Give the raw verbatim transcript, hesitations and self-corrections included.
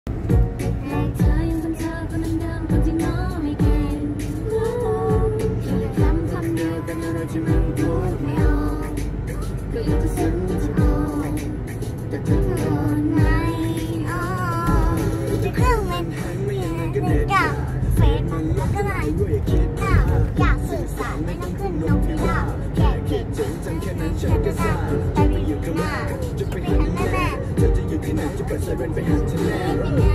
อยากสื่อสารไม่ต้องขึ้นนกพิราบแค่คิดถึงจำแค่นั้นฉันก็ทราบแต่ไม่อยู่ข้างหน้าจะไปหาแม่แม่เธอจะอยู่ที่ไหนจะเปิดไซเรนไปหาเธอแน่